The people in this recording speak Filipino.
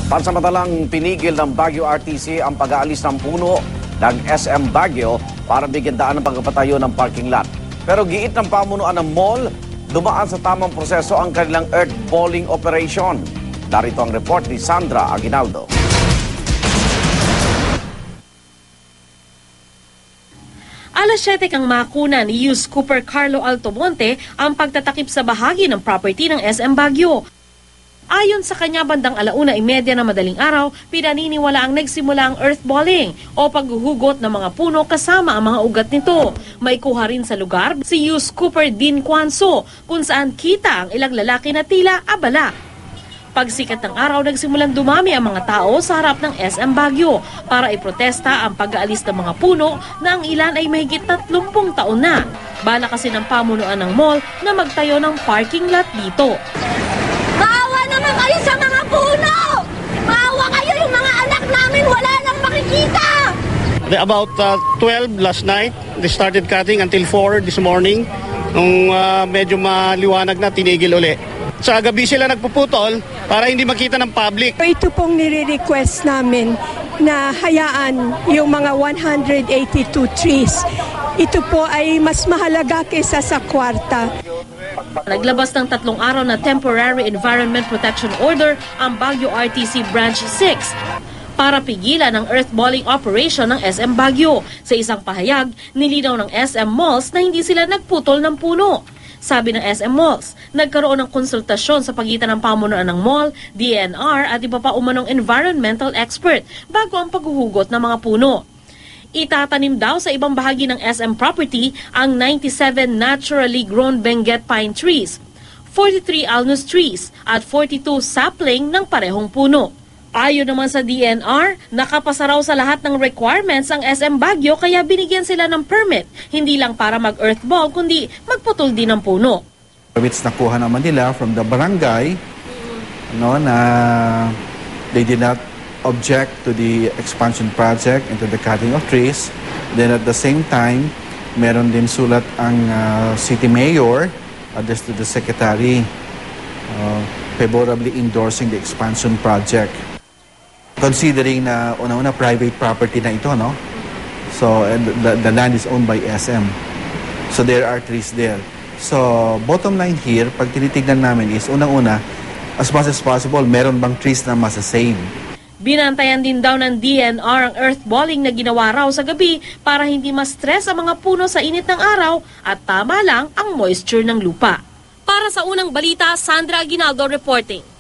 Pansamantalang pinigil ng Baguio RTC ang pag-aalis ng puno ng SM Baguio para bigyan daan ng pagpapatayo ng parking lot. Pero giit ng pamunuan ng mall, dumaan sa tamang proseso ang kanilang earth balling operation. Darito ang report ni Sandra Aguinaldo. Alas 7 kang makuna ni Yus Cooper Carlo Altomonte ang pagtatakip sa bahagi ng property ng SM Baguio. Ayon sa kanya, bandang 1:30 na madaling araw, pinaniniwala ang nagsimula ang earthballing o paghuhugot ng mga puno kasama ang mga ugat nito. May kuha rin sa lugar si Yus Cooper Din Kwanso kung saan kita ang ilang lalaki na tila abala. Pagsikat ng araw, nagsimulang dumami ang mga tao sa harap ng SM Baguio para iprotesta ang pag-aalis ng mga puno na ang ilan ay mahigit 30 taon na. Bala kasi ng pamunuan ng mall na magtayo ng parking lot dito. Maawa naman kayo sa mga puno! Maawa kayo, yung mga anak namin wala nang makikita! About 12 last night, they started cutting until 4 this morning. Nung medyo maliwanag na, tinigil uli. Sa gabi sila nagpuputol para hindi makita ng public. Ito pong nire-request namin na hayaan yung mga 182 trees. Ito po ay mas mahalaga kaysa sa kwarta. Naglabas ng 3 araw na Temporary Environment Protection Order ang Baguio RTC Branch 6 para pigilan ang earthballing operation ng SM Baguio. Sa isang pahayag, nilinaw ng SM Malls na hindi sila nagputol ng puno. Sabi ng SM Malls, nagkaroon ng konsultasyon sa pagitan ng pamunuan ng mall, DNR at iba pa umanong environmental expert bago ang paghuhugot ng mga puno. Itatanim daw sa ibang bahagi ng SM property ang 97 naturally grown Benguet pine trees, 43 alnus trees at 42 sapling ng parehong puno. Ayon naman sa DNR, nakapasa raw sa lahat ng requirements ang SM Baguio kaya binigyan sila ng permit, hindi lang para mag-earthball kundi magputol din ng puno. Permits nakuha naman nila from the barangay na they did not object to the expansion project and to the cutting of trees. Then at the same time, meron din sulat ang city mayor addressed to the secretary favorably endorsing the expansion project. Considering na una-una private property na ito, no? So the land is owned by SM. So there are trees there. So bottom line here, pag tinitignan namin is unang-una, as much as possible, meron bang trees na masasave? Binantayan din daw ng DNR ang earthballing na ginawa raw sa gabi para hindi ma-stress ang mga puno sa init ng araw at tama lang ang moisture ng lupa. Para sa unang balita, Sandra Aguinaldo reporting.